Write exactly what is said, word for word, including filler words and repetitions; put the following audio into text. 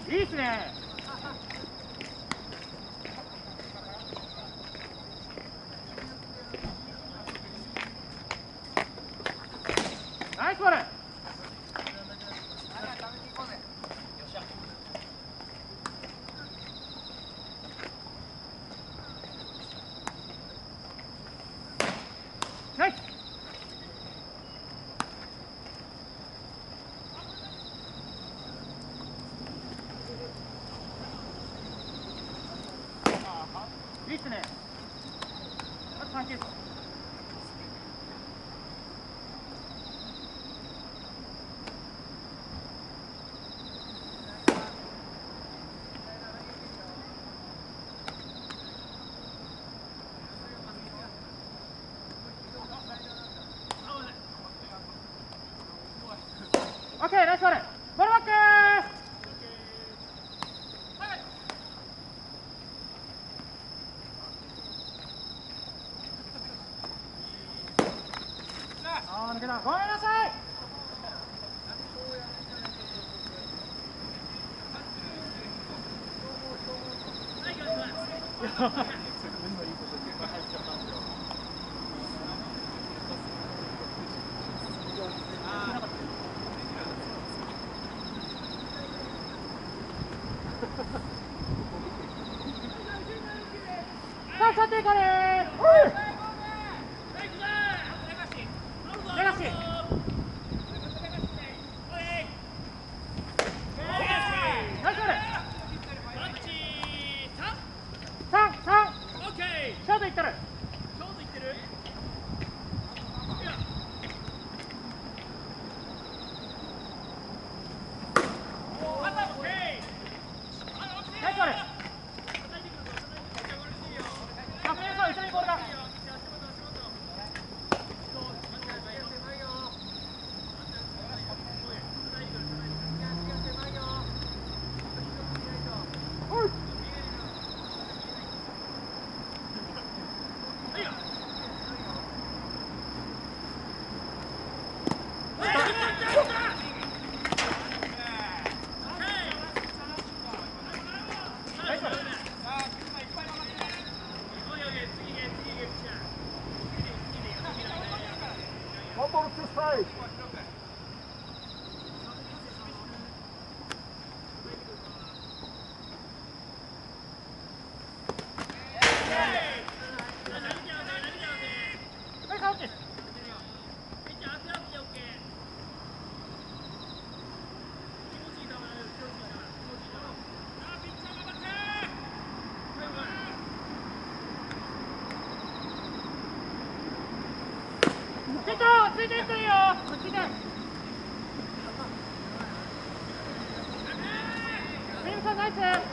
いいっすね。ナイスボール。ナイス。いいっすね。あとさん球。オッケー、ナイスボール。ボールバック。あー、抜けた。ごめんなさい。さあ、さていかねー。レガシー。ナイスボール。さん、さん。ショートいってる。ナイスボール。あ、フレンソー、後ろにボールが。 One ball to side. ピッチャー、ついていっていいよ。こっちで。スイムさん、ナイス。